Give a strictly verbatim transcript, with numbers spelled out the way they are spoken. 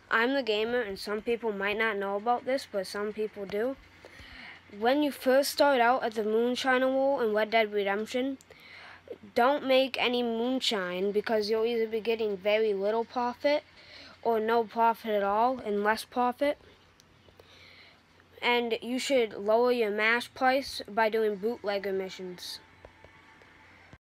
I'm the gamer, and some people might not know about this, but some people do. When you first start out at the moonshiner wall in Red Dead Redemption, don't make any moonshine, because you'll either be getting very little profit or no profit at all and less profit. And you should lower your mash price by doing bootlegger missions.